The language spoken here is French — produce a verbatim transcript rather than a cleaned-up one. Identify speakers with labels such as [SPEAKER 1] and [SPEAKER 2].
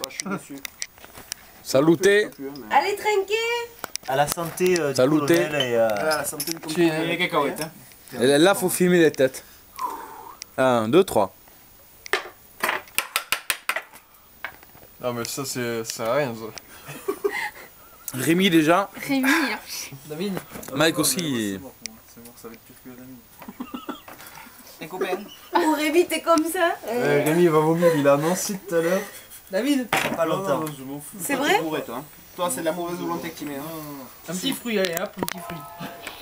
[SPEAKER 1] je suis déçu.
[SPEAKER 2] Saluté.
[SPEAKER 3] Allez, trinquez.
[SPEAKER 4] À la santé euh, du
[SPEAKER 2] Saluté.
[SPEAKER 4] colonel et euh,
[SPEAKER 1] À la santé du compagnon.
[SPEAKER 5] Les cacahuètes. Hein.
[SPEAKER 2] Et là, faut filmer les têtes. un, deux, trois.
[SPEAKER 6] Non mais ça c'est ça rien ça.
[SPEAKER 2] Rémi déjà.
[SPEAKER 7] Rémi.
[SPEAKER 5] David.
[SPEAKER 2] Mike aussi.
[SPEAKER 1] C'est mort, c'est mort, ça va être pire que Rémi.
[SPEAKER 5] Un copain.
[SPEAKER 3] Oh, Rémi, t'es comme ça.
[SPEAKER 6] Euh, Rémi il va vomir, il a Nancy tout à l'heure.
[SPEAKER 5] David.
[SPEAKER 4] pas longtemps.
[SPEAKER 1] je m'en fous.
[SPEAKER 3] C'est
[SPEAKER 1] Toi,
[SPEAKER 3] vrai
[SPEAKER 1] t'es bourré, toi. Hein. Toi, c'est de la mauvaise volonté que tu mets. Hein.
[SPEAKER 5] Un petit fruit, allez hop, un petit fruit.